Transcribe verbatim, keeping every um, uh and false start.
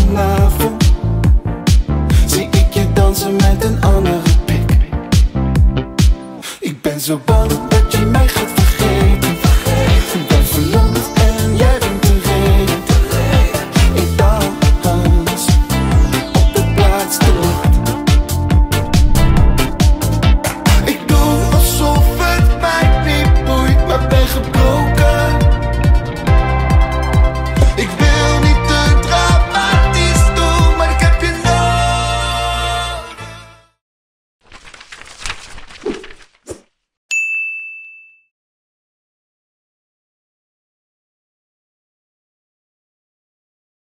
vanavond zie ik je dansen met een andere pik. Ik ben zo bang